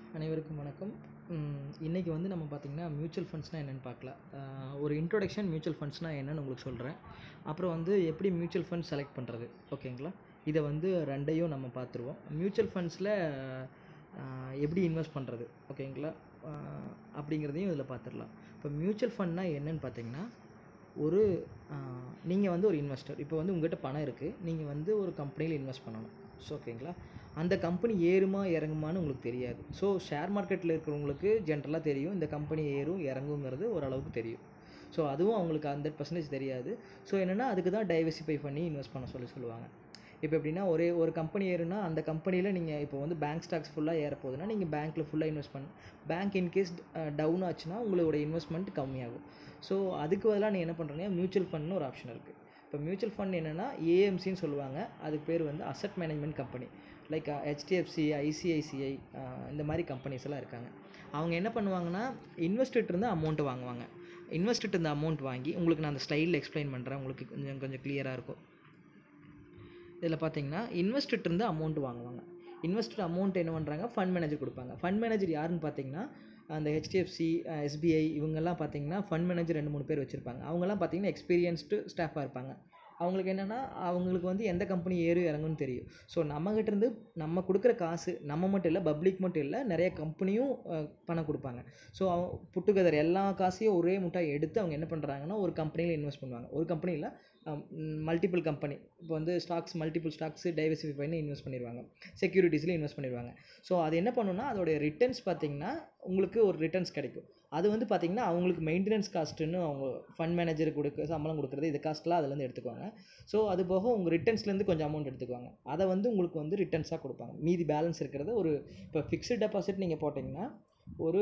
அனைவருக்கும் வணக்கம். இன்றைக்கி வந்து நம்ம பார்த்திங்கன்னா மியூச்சுவல் ஃபண்ட்ஸ்னால் என்னென்னு பார்க்கலாம். ஒரு இன்ட்ரோடக்ஷன் மியூச்சுவல் ஃபண்ட்ஸ்னால் என்னென்னு உங்களுக்கு சொல்கிறேன். அப்புறம் வந்து எப்படி மியூச்சுவல் ஃபண்ட்ஸ் செலக்ட் பண்ணுறது, ஓகேங்களா? இதை வந்து ரெண்டையும் நம்ம பார்த்துருவோம். மியூச்சுவல் ஃபண்ட்ஸில் எப்படி இன்வெஸ்ட் பண்ணுறது, ஓகேங்களா, அப்படிங்கிறதையும் இதில் பார்த்துடலாம். இப்போ மியூச்சுவல் ஃபண்ட்னால் என்னென்னு பார்த்தீங்கன்னா, நீங்கள் வந்து ஒரு இன்வெஸ்டர். இப்போ வந்து உங்கள்கிட்ட பணம் இருக்குது, நீங்கள் வந்து ஒரு கம்பெனியில் இன்வெஸ்ட் பண்ணணும். ஸோ ஓகேங்களா, அந்த கம்பெனி ஏறுமா இறங்குமான்னு உங்களுக்கு தெரியாது. ஸோ ஷேர் மார்க்கெட்டில் இருக்கிறவங்களுக்கு ஜென்ரலாக தெரியும், இந்த கம்பெனி ஏறும் இறங்குங்கிறது ஓரளவுக்கு தெரியும். ஸோ அதுவும் அவங்களுக்கு 100% தெரியாது. ஸோ என்னென்னா, அதுக்கு தான் டைவர்சிஃபை பண்ணி இன்வெஸ்ட் பண்ண சொல்லுவாங்க. இப்போ எப்படின்னா, ஒரு கம்பெனி ஏறுனா அந்த கம்பெனியில் நீங்கள் இப்போ வந்து பேங்க் ஸ்டாக்ஸ் ஃபுல்லாக ஏறப்போகுதுன்னா நீங்கள் பேங்க்கில் ஃபுல்லாக இன்வெஸ்ட் பேங்க் இன்கேஸ் டவுன் ஆச்சுன்னா உங்களோட இன்வெஸ்ட்மெண்ட் கம்மியாகும். ஸோ அதுக்கு பதிலாக நீங்கள் என்ன பண்ணுறீங்கன்னா, மியூச்சுவல் ஃபண்ட்னு ஒரு ஆப்ஷன் இருக்குது. இப்போ மியூச்சுவல் ஃபண்ட் என்னென்னா ஏஎம்சின்னு சொல்லுவாங்க. அதுக்கு பேர் வந்து asset management company. Like HDFC, ICICI, இந்த மாதிரி கம்பெனிஸ் எல்லாம் இருக்காங்க. அவங்க என்ன பண்ணுவாங்கன்னா, இன்வெஸ்டர்கிட்ட இருந்து அமௌண்ட்டு வாங்குவாங்க. இன்வெஸ்டர்கிட்ட இருந்து அமௌண்ட் வாங்கி, உங்களுக்கு நான் அந்த ஸ்டைலில் எக்ஸ்பிளைன் பண்ணுறேன், உங்களுக்கு கொஞ்சம் கிளியராக இருக்கும். இதில் பார்த்தீங்கன்னா, இன்வெஸ்டர்கிட்ட இருந்து அமௌண்ட் வாங்குவாங்க. இன்வெஸ்டர் அமௌண்ட் என்ன பண்ணுறாங்க, ஃபண்ட் மேனேஜர் கொடுப்பாங்க. ஃபண்ட் மேனேஜர் யாருன்னு பார்த்தீங்கன்னா, அந்த ஹெச்டிஎஃப்சி, எஸ்பிஐ இவங்கெல்லாம் பார்த்தீங்கன்னா ஃபண்ட் மேனேஜர் 2-3 பேர் வச்சுருப்பாங்க. அவங்கெல்லாம் பார்த்தீங்கன்னா எக்ஸ்பீரியன்ஸ்டு ஸ்டாஃபாக இருப்பாங்க. அவங்களுக்கு என்னென்னா, அவங்களுக்கு வந்து எந்த கம்பெனி ஏறு இறங்குன்னு தெரியும். ஸோ நம்மகிட்டேருந்து நம்ம கொடுக்குற காசு நம்ம மட்டும் இல்லை, பப்ளிக் மட்டும் இல்லை, நிறைய கம்பெனியும் பணம் கொடுப்பாங்க. ஸோ புட்டுகெதர் எல்லா காசையும் ஒரே முட்டாய் எடுத்து அவங்க என்ன பண்ணுறாங்கன்னா, ஒரு கம்பெனியில் இன்வெஸ்ட் பண்ணுவாங்க. ஒரு கம்பெனியில் மல்டிபிள் கம்பெனி, இப்போ வந்து மல்டிபிள் ஸ்டாக்ஸு டைவர்சிஃபை பண்ணி இன்வெஸ்ட் பண்ணிடுவாங்க. செக்யூரிட்டிஸில் இன்வெஸ்ட் பண்ணிடுவாங்க. ஸோ அது என்ன பண்ணுன்னா, அதோடைய ரிட்டர்ன்ஸ் பார்த்திங்கன்னா உங்களுக்கு ஒரு ரிட்டர்ன்ஸ் கிடைக்கும். அது வந்து பார்த்திங்கன்னா அவங்களுக்கு மெயின்டெனன்ஸ் காஸ்ட்டுன்னு அவங்க ஃபண்ட் மேனேஜருக்கு சம்பளம் கொடுக்குறது, இது காஸ்ட்லாம் அதுலேருந்து எடுத்துக்குவாங்க. ஸோ அது போக உங்கள் ரிட்டர்ன்ஸ்லேருந்து கொஞ்சம் அமௌண்ட் எடுத்துக்குவாங்க. அதை வந்து உங்களுக்கு வந்து ரிட்டர்ன்ஸாக கொடுப்பாங்க. மீதி பேலன்ஸ் இருக்கிறத இப்போ ஃபிக்ஸ்டு டெபாசிட் நீங்கள் போட்டிங்கன்னா ஒரு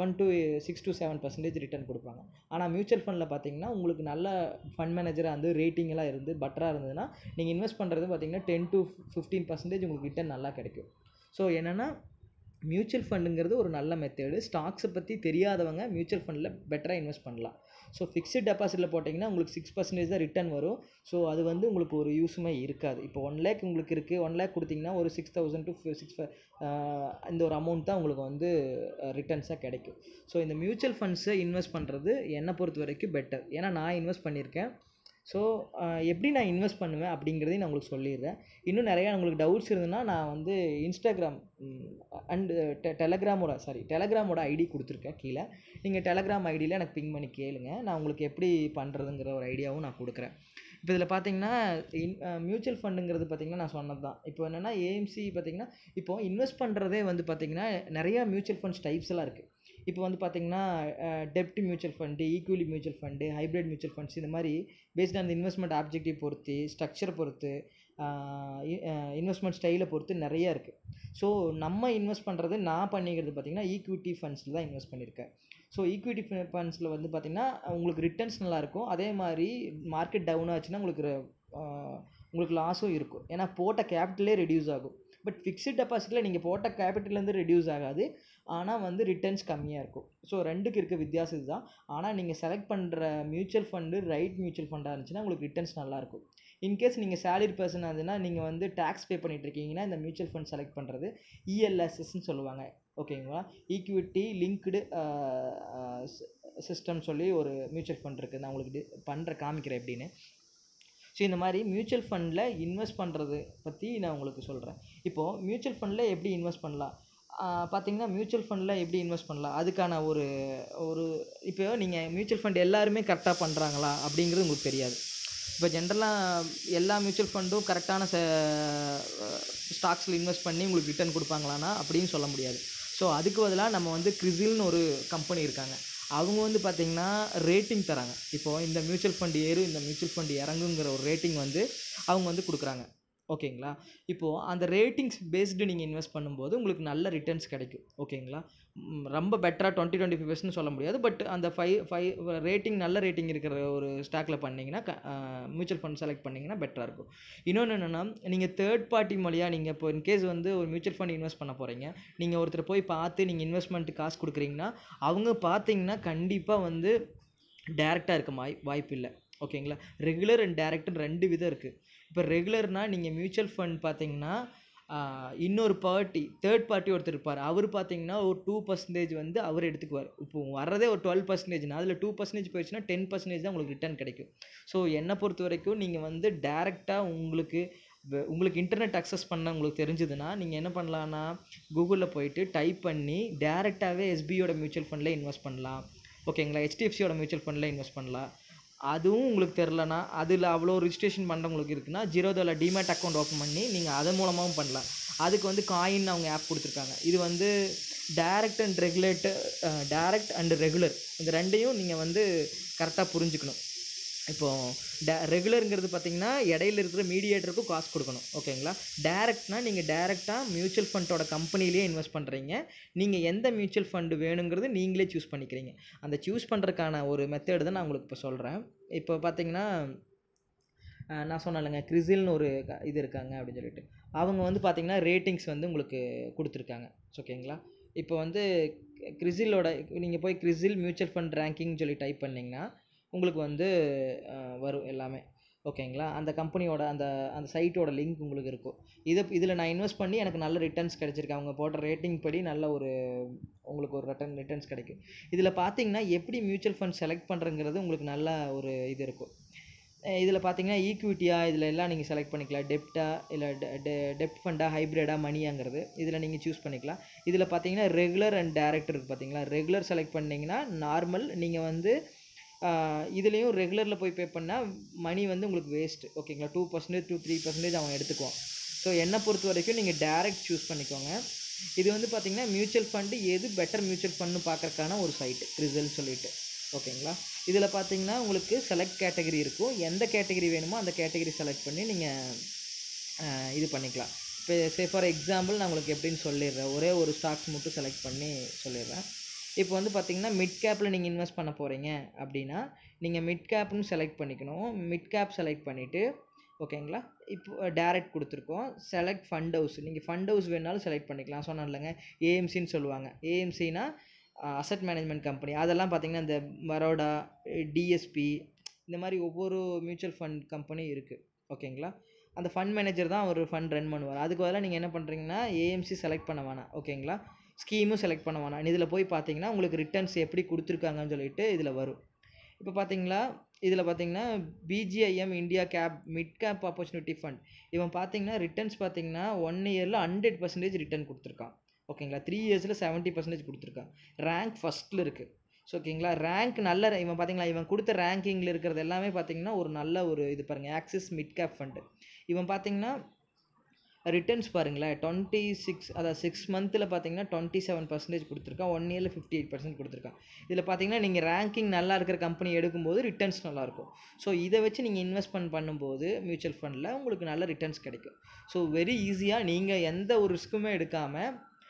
6 to 7% ரிட்டர்ன் கொடுப்பாங்க. ஆனால் மியூச்சுவல் ஃபண்டில் பார்த்தீங்கன்னா, உங்களுக்கு நல்ல ஃபண்ட் மேனேஜராக வந்து ரேட்டிங் எல்லாம் இருந்து பெட்டராக இருந்ததுன்னா நீங்கள் இன்வெஸ்ட் பண்ணுறது பார்த்தீங்கன்னா 10 to 15% உங்களுக்கு ரிட்டர்ன் நல்லா கிடைக்கும். ஸோ என்னென்னா, மியூச்சுவல் ஃபண்டுங்கிறது ஒரு நல்ல மெத்தேடு. ஸ்டாக்ஸை பற்றி தெரியாதவங்க மியூச்சுவல் ஃபண்டில் பெட்டராக இன்வெஸ்ட் பண்ணலாம். ஸோ ஃபிக்ஸ்டு டெபாசிட்டில் போட்டிங்கன்னா உங்களுக்கு 6% தான் ரிட்டர்ன் வரும். ஸோ அது வந்து உங்களுக்கு ஒரு யூஸுமே இருக்காது. இப்போ 1 lakh உங்களுக்கு இருக்குது, 1 lakh கொடுத்திங்கன்னா ஒரு 6,000 to 6,500 இந்த ஒரு அமௌண்ட் தான் உங்களுக்கு வந்து ரிட்டர்ன்ஸாக கிடைக்கும். ஸோ இந்த மியூச்சுவல் ஃபண்ட்ஸை இன்வெஸ்ட் பண்ணுறது என்னை பொறுத்த வரைக்கும் பெட்டர். ஏன்னா நான் இன்வெஸ்ட் பண்ணியிருக்கேன். ஸோ எப்படி நான் இன்வெஸ்ட் பண்ணுவேன் அப்படிங்கிறதையும் நான் உங்களுக்கு சொல்லிடுறேன். இன்னும் நிறையா உங்களுக்கு டவுட்ஸ் இருந்ததுன்னா நான் வந்து இன்ஸ்டாகிராம் அண்டு டெலகிராமோட ஐடி கொடுத்துருக்கேன் கீழே. நீங்கள் டெலகிராம் ஐடியில் எனக்கு பிங் பண்ணி கேளுங்க. நான் உங்களுக்கு எப்படி பண்ணுறதுங்கிற ஒரு ஐடியாவும் நான் கொடுக்குறேன். இப்போ இதில் பார்த்தீங்கன்னா, மியூச்சுவல் ஃபண்டுங்கிறது பார்த்திங்கன்னா நான் சொன்னது தான். இப்போ என்னென்னா, ஏஎம்சி பார்த்திங்கன்னா இப்போது இன்வெஸ்ட் பண்ணுறதே வந்து பார்த்திங்கன்னா நிறையா மியூச்சுவல் ஃபண்ட்ஸ் டைப்ஸ் எல்லாம் இருக்குது. இப்போ வந்து பார்த்திங்கன்னா டெப்ட் mutual fund, equity mutual fund, hybrid mutual funds, இந்த மாதிரி பேஸ்ட் ஆன் இன்வெஸ்ட்மெண்ட் ஆப்ஜெக்டிவ் பொறுத்து, ஸ்ட்ரக்சரை பொறுத்து, இன்வெஸ்ட்மெண்ட் ஸ்டைலை பொறுத்து நிறையா இருக்குது. ஸோ நம்ம இன்வெஸ்ட் பண்ணுறது, நான் பண்ணிக்கிறது பார்த்திங்கன்னா ஈக்விட்டி ஃபண்ட்ஸில் தான் இன்வெஸ்ட் பண்ணியிருக்கேன். ஸோ ஈக்விட்டி ஃபண்ட்ஸில் வந்து பார்த்திங்கன்னா உங்களுக்கு ரிட்டர்ன்ஸ் நல்லாயிருக்கும். அதே மாதிரி மார்க்கெட் டவுன் ஆச்சுன்னா உங்களுக்கு லாஸும் இருக்கும். ஏன்னா போட்ட கேபிட்டலே ரெடியூஸ் ஆகும். பட் ஃபிக்ஸ்டு டெபாசிட்டில் நீங்கள் போட்ட கேபிட்டல்லேருந்து ரெடியூஸ் ஆகாது, ஆனால் வந்து ரிட்டர்ன்ஸ் கம்மியாக இருக்கும். ஸோ ரெண்டுக்கு இருக்க வித்தியாசம் இதுதான். ஆனால் நீங்கள் செலக்ட் பண்ணுற மியூச்சுவல் ஃபண்டு ரைட் மியூச்சுவல் ஃபண்டாக இருந்துச்சுன்னா உங்களுக்கு ரிட்டர்ன்ஸ் நல்லாயிருக்கும். இன்கேஸ் நீங்கள் சேலரி பர்சன் ஆகுதுன்னா, நீங்கள் வந்து டேக்ஸ் பே பண்ணிகிட்ருக்கீங்கன்னா, இந்த மியூச்சுவல் ஃபண்ட் செலக்ட் பண்ணுறது இஎல்எஸ்எஸ்ன்னு சொல்லுவாங்க, ஓகேங்களா? ஈக்விட்டி லிங்க்டு சிஸ்டம் சொல்லி ஒரு மியூச்சுவல் ஃபண்ட் இருக்குது. நான் உங்களுக்கு காமிக்கிறேன் எப்படின்னு. ஸோ இந்த மாதிரி மியூச்சுவல் ஃபண்டில் இன்வெஸ்ட் பண்ணுறது பற்றி நான் உங்களுக்கு சொல்கிறேன். இப்போது மியூச்சுவல் ஃபண்டில் எப்படி இன்வெஸ்ட் பண்ணலாம் பார்த்தீங்கன்னா, மியூச்சுவல் ஃபண்டில் எப்படி இன்வெஸ்ட் பண்ணலாம் அதுக்கான ஒரு இப்போ நீங்கள் மியூச்சுவல் ஃபண்ட் எல்லாருமே கரெக்டாக பண்ணுறாங்களா அப்படிங்கிறது உங்களுக்கு தெரியாது. இப்போ ஜென்ரலாக எல்லா மியூச்சுவல் ஃபண்டும் கரெக்டான ஸ்டாக்ஸில் இன்வெஸ்ட் பண்ணி உங்களுக்கு ரிட்டர்ன் கொடுப்பாங்களான்னா அப்படின்னு சொல்ல முடியாது. ஸோ அதுக்கு பதிலாக நம்ம வந்து கிறிசில்னு ஒரு கம்பெனி இருக்காங்க. அவங்க வந்து பார்த்திங்கன்னா ரேட்டிங் தராங்க. இப்போது இந்த மியூச்சுவல் ஃபண்ட் ஏறும், இந்த மியூச்சுவல் ஃபண்ட் இறங்குங்கிற ஒரு ரேட்டிங் வந்து அவங்க வந்து கொடுக்குறாங்க, ஓகேங்களா? இப்போது அந்த ரேட்டிங்ஸ் பேஸ்டு நீங்கள் இன்வெஸ்ட் பண்ணும்போது உங்களுக்கு நல்ல ரிட்டர்ன்ஸ் கிடைக்கும், ஓகேங்களா? ரொம்ப பெட்டராக 20-25% சொல்ல முடியாது. பட் அந்த 5 ரேட்டிங், நல்ல ரேட்டிங் இருக்கிற ஒரு ஸ்டாக்கில் பண்ணிங்கன்னா, மியூச்சுவல் ஃபண்ட் செலக்ட் பண்ணிங்கன்னா பெட்டராக இருக்கும். இன்னொன்று என்னென்னா, நீங்கள் தேர்ட் பார்ட்டி மூலியாக நீங்கள் இப்போ இன்கேஸ் வந்து ஒரு மியூச்சுவல் ஃபண்ட் இன்வெஸ்ட் பண்ண போகிறீங்க, நீங்கள் ஒருத்தர் போய் பார்த்து நீங்கள் இன்வெஸ்ட்மெண்ட்டு காசு கொடுக்குறீங்கன்னா, அவங்க பார்த்தீங்கன்னா கண்டிப்பாக வந்து டேரெக்டாக இருக்க வாய்ப்பு இல்லை, ஓகேங்களா? ரெகுலர் அண்ட் டேரெக்ட்னு 2 விதம் இருக்குது. இப்போ ரெகுலர்னால் நீங்கள் மியூச்சுவல் ஃபண்ட் பார்த்தீங்கன்னா இன்னொரு தேர்ட் பார்ட்டி ஒருத்தர் இருப்பார். அவர் பார்த்தீங்கன்னா ஒரு 2% வந்து அவர் எடுத்துக்குவார். இப்போ வர்றதே ஒரு 12%னா அதில் 2% போயிடுச்சுன்னா 10% தான் உங்களுக்கு ரிட்டர்ன் கிடைக்கும். ஸோ என்னை பொறுத்த வரைக்கும் நீங்கள் வந்து டேரெக்டாக உங்களுக்கு இன்டர்நெட் அக்சஸ் பண்ண உங்களுக்கு தெரிஞ்சதுன்னா நீங்கள் என்ன பண்ணலான்னா கூகுளில் போயிட்டு டைப் பண்ணி டேரெக்டாகவே எஸ்பியோட மியூச்சுவல் ஃபண்டில் இன்வெஸ்ட் பண்ணலாம். ஓகேங்களா, ஹெச்டிஎஃப்சியோட மியூச்சுவல் ஃபண்டில் இன்வெஸ்ட் பண்ணலாம். அதுவும் உங்களுக்கு தெரிலனா அதில் அவ்வளோ ரிஜிஸ்ட்ரேஷன் பண்ணுறவங்களுக்கு இருக்குன்னா ஜீரோதாவில் டிமேட் அக்கௌண்ட் ஓப்பன் பண்ணி நீங்கள் அதன் மூலமாகவும் பண்ணலாம். அதுக்கு வந்து காயின் அவங்க ஆப் கொடுத்துருக்காங்க. இது வந்து டைரக்ட் அண்ட் ரெகுலர் இந்த ரெண்டையும் நீங்கள் வந்து கரெக்டாக புரிஞ்சுக்கணும். இப்போது ரெகுலருங்கிறது பார்த்தீங்கன்னா இடையில இருக்கிற மீடியேட்டருக்கும் காசு கொடுக்கணும். ஓகேங்களா, டேரெக்ட்னா நீங்கள் டேரெக்டாக மியூச்சுவல் ஃபண்டோட கம்பெனிலேயே இன்வெஸ்ட் பண்ணுறீங்க. நீங்கள் எந்த மியூச்சுவல் ஃபண்டு வேணுங்கிறது நீங்களே சூஸ் பண்ணிக்கிறீங்க. அந்த சூஸ் பண்ணுறதுக்கான ஒரு மெத்தேடு தான் நான் உங்களுக்கு இப்போ சொல்கிறேன். இப்போ பார்த்தீங்கன்னா நான் சொன்னேன்லங்க கிறிசில்னு ஒரு இது இருக்காங்க அப்படின்னு சொல்லிட்டு, அவங்க வந்து பார்த்தீங்கன்னா ரேட்டிங்ஸ் வந்து உங்களுக்கு கொடுத்துருக்காங்க. ஓகேங்களா, இப்போ வந்து கிறிசிலோட நீங்கள் போய் கிறிசில் மியூச்சுவல் ஃபண்ட் ரேங்கிங்னு சொல்லி டைப் பண்ணிங்கன்னா உங்களுக்கு வந்து வரும் எல்லாமே. ஓகேங்களா, அந்த கம்பெனியோட அந்த சைட்டோட லிங்க் உங்களுக்கு இருக்கும். இதில் நான் இன்வெஸ்ட் பண்ணி எனக்கு நல்ல ரிட்டர்ன்ஸ் கிடச்சிருக்கு. அவங்க போட்ட ரேட்டிங் படி நல்ல உங்களுக்கு ஒரு ரிட்டர்ன்ஸ் கிடைக்கும். இதில் பார்த்தீங்கன்னா எப்படி மியூச்சுவல் ஃபண்ட் செலக்ட் பண்ணுறங்கிறது உங்களுக்கு நல்ல ஒரு இது இருக்கும். இதில் பார்த்தீங்கன்னா ஈக்விட்டியா இதில் எல்லாம் நீங்கள் செலக்ட் பண்ணிக்கலாம். டெப்டா இல்லை டெப்ட் ஃபண்டா ஹைப்ரிடா மணியாங்கிறது இதில் நீங்கள் சூஸ் பண்ணிக்கலாம். இதில் பார்த்தீங்கன்னா ரெகுலர் அண்ட் டைரக்ட் இருக்குது. பார்த்தீங்களா, ரெகுலர் செலக்ட் பண்ணிங்கன்னா நார்மல் நீங்கள் வந்து இதுலேயும் ரெகுலரில் போய் பே பண்ணால் மணி வந்து உங்களுக்கு வேஸ்ட்டு. ஓகேங்களா, 2% to 3% அவன் எடுத்துக்குவான். ஸோ என்னை பொறுத்த வரைக்கும் நீங்கள் டேரெக்ட் சூஸ் பண்ணிக்கோங்க. இது வந்து பார்த்திங்கன்னா மியூச்சுவல் ஃபண்டு எது பெட்டர் மியூச்சுவல் ஃபண்டு பார்க்குறக்கான ஒரு சைட்டு கிறிசில்னு சொல்லிட்டு. ஓகேங்களா, இதில் பார்த்தீங்கன்னா உங்களுக்கு செலக்ட் கேட்டகரி இருக்கும். எந்த கேட்டகரி வேணுமோ அந்த கேட்டகரி செலக்ட் பண்ணி நீங்கள் இது பண்ணிக்கலாம். இப்போ ஃபார் எக்ஸாம்பிள் நான் உங்களுக்கு எப்படின்னு சொல்லிடுறேன். ஒரே ஒரு ஸ்டாக்ஸ் மட்டும் செலக்ட் பண்ணி சொல்லிடுறேன். இப்போ வந்து பார்த்தீங்கன்னா மிட் கேப்பில் நீங்கள் இன்வெஸ்ட் பண்ண போகிறீங்க அப்படின்னா நீங்கள் மிட் கேப்னு செலக்ட் பண்ணிக்கணும். மிட் கேப் செலக்ட் பண்ணிவிட்டு ஓகேங்களா, இப்போ டேரெக்ட் கொடுத்துருக்கோம். செலக்ட் ஃபண்ட் ஹவுஸ், நீங்கள் ஃபண்ட் ஹவுஸ் வேணாலும் செலக்ட் பண்ணிக்கலாம். சொன்னேன் இல்லைங்க, ஏஎம்சின்னு சொல்லுவாங்க. ஏஎம்சினா அசட் மேனேஜ்மெண்ட் கம்பெனி. அதெல்லாம் பார்த்தீங்கன்னா இந்த பரோடா, டிஎஸ்பி இந்த மாதிரி ஒவ்வொரு மியூச்சுவல் ஃபண்ட் கம்பெனி இருக்குது. ஓகேங்களா, அந்த ஃபண்ட் மேனேஜர் தான் ஒரு ஃபண்ட் ரன் பண்ணுவார். அதுக்கு பதிலாக நீங்கள் என்ன பண்ணுறீங்கன்னா ஏஎம்சி செலக்ட் பண்ண வேணாம். ஓகேங்களா, ஸ்கீமும் செலக்ட் பண்ண வேணாம். இதில் போய் பார்த்தீங்கன்னா உங்களுக்கு ரிட்டர்ன்ஸ் எப்படி கொடுத்துருக்காங்கன்னு சொல்லிட்டு இதில் வரும். இப்போ பார்த்தீங்களா, இதில் பார்த்தீங்கன்னா PGIM India mid cap opportunity fund இவன் பார்த்தீங்கன்னா ரிட்டர்ன்ஸ் பார்த்தீங்கன்னா 1 இயரில் 100% ரிட்டர்ன் கொடுத்துருக்கான். ஓகேங்களா, 3 இயர்ஸில் 70% கொடுத்துருக்கான். ரேங்க் ஃபஸ்ட்டில் இருக்குது. ஸோ ஓகேங்களா, ரேங்க் நல்ல இவன் பார்த்தீங்களா இவன் கொடுத்த ரேங்கிங்கில் இருக்கிறது எல்லாமே பார்த்தீங்கன்னா ஒரு நல்ல ஒரு இது பாருங்கள், ஆக்சிஸ் மிட் கேப் ஃபண்டு. இவன் பார்த்தீங்கன்னா ரிட்டர்ன்ஸ் பாருங்களேன் 26 அதாவது 6 மந்தில் பார்த்தீங்கன்னா 27% கொடுத்துருக்கான். 1 இயரில் 58% கொடுத்துருக்கான். இதில் பார்த்தீங்கன்னா நீங்கள் ரேங்கிங் நல்லா இருக்கிற கம்பெனி எடுக்கும்போது ரிட்டர்ன்ஸ் நல்லாயிருக்கும். ஸோ இதை வச்சு நீங்கள் இன்வெஸ்ட்மெண்ட் பண்ணும்போது மியூச்சுவல் ஃபண்டில் உங்களுக்கு நல்ல ரிட்டர்ன்ஸ் கிடைக்கும். ஸோ வெரி ஈஸியாக நீங்கள் எந்த ஒரு ரிஸ்க்குமே எடுக்காமல்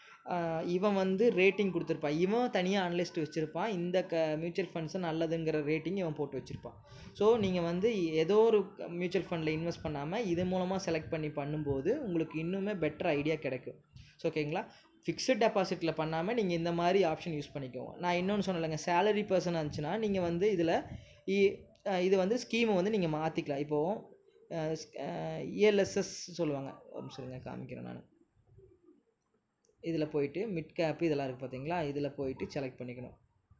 இவன் வந்து ரேட்டிங் கொடுத்துருப்பான். இவன் தனியாக அனலிஸ்ட் வச்சுருப்பான். இந்த மியூச்சுவல் ஃபண்ட்ஸை நல்லதுங்கிற ரேட்டிங் இவன் போட்டு வச்சுருப்பான். ஸோ நீங்கள் வந்து ஏதோ ஒரு மியூச்சுவல் ஃபண்டில் இன்வெஸ்ட் பண்ணாமல் இது மூலமாக செலக்ட் பண்ணி பண்ணும்போது உங்களுக்கு இன்னுமே பெட்டர் ஐடியா கிடைக்கும். ஸோ ஓகேங்களா, ஃபிக்ஸட் டெபாசிட்டில் பண்ணாமல் நீங்கள் இந்த மாதிரி ஆப்ஷன் யூஸ் பண்ணிக்கோங்க. நான் இன்னொன்று சொன்னலைங்க, சேலரி பர்சனாக இருந்துச்சுன்னா நீங்கள் வந்து இதில் இது வந்து ஸ்கீமை வந்து நீங்கள் மாற்றிக்கலாம். இப்போது இஎல்எஸ்எஸ் சொல்லுவாங்க. ஒரு நிமிஷங்க காமிக்கிறேன் நான். இதில் போயிட்டு மிட் கேப் இதெல்லாம் இருக்குது பார்த்தீங்களா, இதில் போயிட்டு செலக்ட் பண்ணிக்கணும்.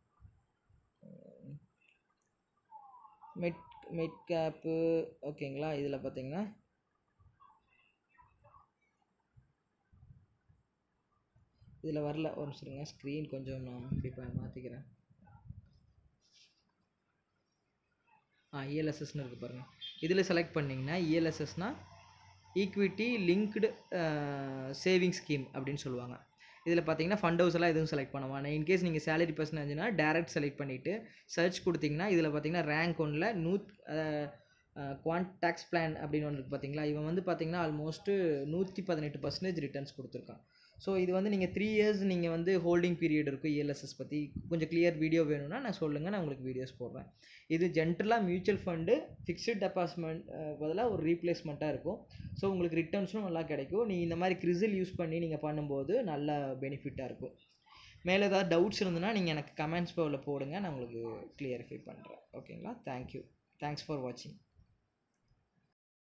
மிட் கேப்பு ஓகேங்களா, இதில் பார்த்தீங்கன்னா இதில் வரல. ஒரு நிமிஷங்க, ஸ்க்ரீன் கொஞ்சம் நான் இப்போ மாற்றிக்கிறேன். இஎல்எஸ்எஸ்ன்னு இருக்குது பாருங்கள். இதில் செலக்ட் பண்ணிங்கன்னா இஎல்எஸ்எஸ்னால் ஈக்விட்டி லிங்க்டு சேவிங் ஸ்கீம் அப்படின்னு சொல்லுவாங்க. இதில் பார்த்தீங்கன்னா ஃபண்ட் ஹவுஸ் எல்லாம் எதுவும் செலக்ட் பண்ணுவாங்க. இன்கேஸ் நீங்கள் சேலரி பர்சன் இருந்துச்சுன்னா டேரெக்ட் செலக்ட் பண்ணிவிட்டு சர்ச் கொடுத்தீங்கன்னா இதில் பார்த்தீங்கன்னா ரேங்க் 1ல் குவான்ட் டேக்ஸ் பிளான் அப்படின்னு ஒன்று இருக்குது பார்த்தீங்களா. இவன் வந்து பார்த்தீங்கன்னா ஆல்மோஸ்ட்டு 118% ரிட்டர்ன்ஸ் கொடுத்துருக்கான். ஸோ இது வந்து நீங்கள் 3 இயர்ஸ் நீங்கள் வந்து ஹோல்டிங் பீரியட் இருக்கும். இஎல்எஸ்எஸ் பற்றி கொஞ்சம் கிளியர் வீடியோ வேணும்னா நான் சொல்லுங்கள், நான் உங்களுக்கு வீடியோஸ் போடுறேன். இது ஜென்ரலாக மியூச்சுவல் ஃபண்டு ஃபிக்ஸ்டு டெபாசிட்மெண்ட் பதிலாக ஒரு ரீப்ளேஸ்மெண்ட்டாக இருக்கும். ஸோ உங்களுக்கு ரிட்டர்ன்ஸும் நல்லா கிடைக்கும். நீங்கள் இந்த மாதிரி கிறிசில் யூஸ் பண்ணி நீங்கள் பண்ணும்போது நல்ல பெனிஃபிட்டாக இருக்கும். மேலே ஏதாவது டவுட்ஸ் இருந்ததுன்னா நீங்கள் எனக்கு கமெண்ட்ஸ் போடுங்க, நான் உங்களுக்கு கிளியரிஃபை பண்ணுறேன். ஓகேங்களா, தேங்க்யூ. தேங்க்ஸ் ஃபார் வாட்சிங்.